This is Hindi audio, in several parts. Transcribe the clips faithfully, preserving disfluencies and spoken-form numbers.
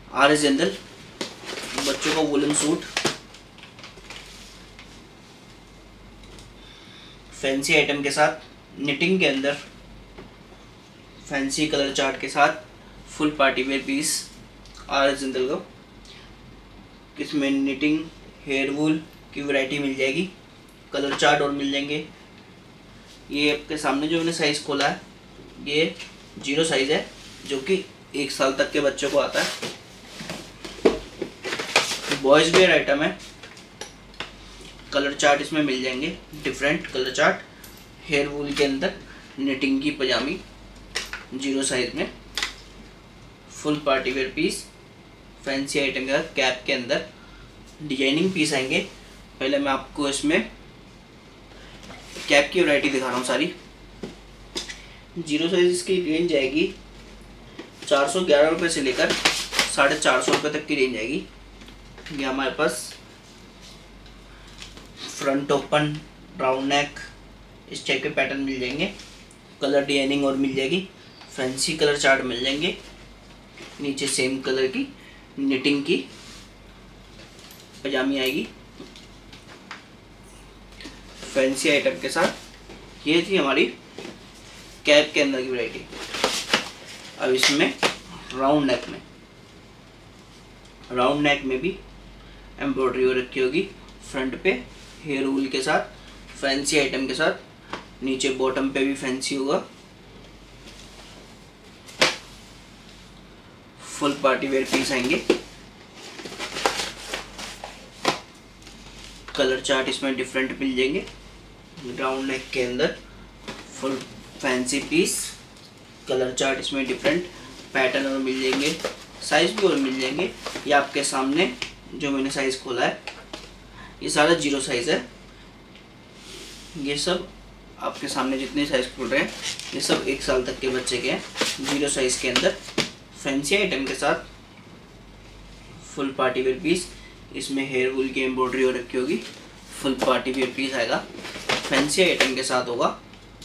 आर एस जिंदल बच्चों का वुलन सूट, फैंसी आइटम के साथ, निटिंग के अंदर, फैंसी कलर चार्ट के साथ, full party wear piece R S Jindal को। इसमें निटिंग हेयर वूल की वैरायटी मिल जाएगी, कलर चार्ट और मिल जाएंगे। ये आपके सामने जो मैंने साइज़ खोला है ये जीरो साइज़ है, जो कि एक साल तक के बच्चों को आता है। बॉयज़ वेयर आइटम है, कलर चार्ट इसमें मिल जाएंगे, different colour chart, hair wool के अंदर, निटिंग की पजामी जीरो साइज में, full party wear piece, fancy item का कैप के अंदर डिजाइनिंग पीस आएंगे। पहले मैं आपको इसमें कैप की वैरायटी दिखा रहा हूँ सारी। जीरो साइज इसकी रेंज आएगी चार सौ ग्यारह रुपये से लेकर साढ़े चार सौ रुपये तक की रेंज आएगी। ये हमारे पास फ्रंट ओपन, राउंड नेक, इस टाइप के पैटर्न मिल जाएंगे, कलर डिजाइनिंग और मिल जाएगी, फैंसी कलर चार्ट मिल जाएंगे, नीचे सेम कलर की निटिंग की पजामी आएगी फैंसी आइटम के साथ। ये थी हमारी कैप के अंदर की वैरायटी। अब इसमें राउंड नेक में, राउंड नेक में भी एम्ब्रॉयडरी हो रखी होगी, फ्रंट पे हेयर वूल के साथ, फैंसी आइटम के साथ, नीचे बॉटम पे भी फैंसी होगा, फुल पार्टी वेयर पीस आएंगे, कलर चार्ट इसमें डिफरेंट मिल जाएंगे। राउंड नेक के अंदर full fancy piece, colour chart इसमें डिफरेंट पैटर्न और मिल जाएंगे, साइज भी और मिल जाएंगे। ये आपके सामने जो मैंने साइज खोला है ये सारा जीरो साइज है। ये सब आपके सामने जितने साइज खोल रहे हैं ये सब एक साल तक के बच्चे के हैं, जीरो साइज के अंदर, फैंसी आइटम के साथ, फुल पार्टी वेयर पीस। इसमें हेयर वूल की एम्ब्रॉयडरी हो रखी होगी, फुल पार्टी वेयर पीस आएगा, फैंसी आइटम के साथ होगा।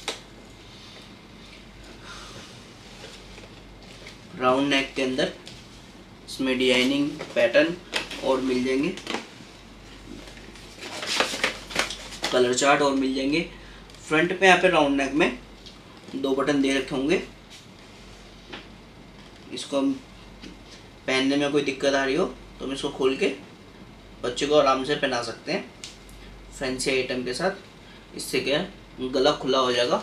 राउंड नेक के अंदर इसमें डिजाइनिंग पैटर्न और मिल जाएंगे, कलर चार्ट और मिल जाएंगे। फ्रंट पे यहाँ पे राउंड नेक में दो बटन दे रखे होंगे, इसको हम पहनने में कोई दिक्कत आ रही हो तो हम इसको खोल के बच्चे को आराम से पहना सकते हैं फैंसी आइटम के साथ। इससे क्या है गला खुला हो जाएगा,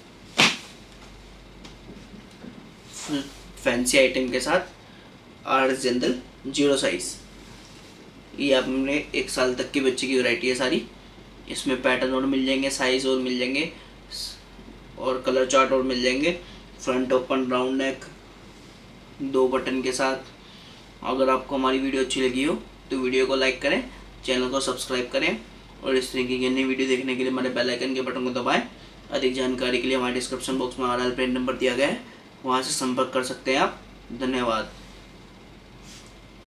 फुल फैंसी आइटम के साथ R S Jindal zero size. ये आपने एक साल तक के बच्चे की वैरायटी है सारी। इसमें पैटर्न और मिल जाएंगे, साइज और मिल जाएंगे और कलर चार्ट और मिल जाएंगे। फ्रंट ओपन राउंड नेक दो बटन के साथ। अगर आपको हमारी वीडियो अच्छी लगी हो तो वीडियो को लाइक करें, चैनल को सब्सक्राइब करें और इस तरीके की नई वीडियो देखने के लिए हमारे बेल आइकन के बटन को दबाएं। अधिक जानकारी के लिए हमारे डिस्क्रिप्शन बॉक्स में हमारा हेल्पलाइन नंबर दिया गया है, वहाँ से संपर्क कर सकते हैं आप। धन्यवाद।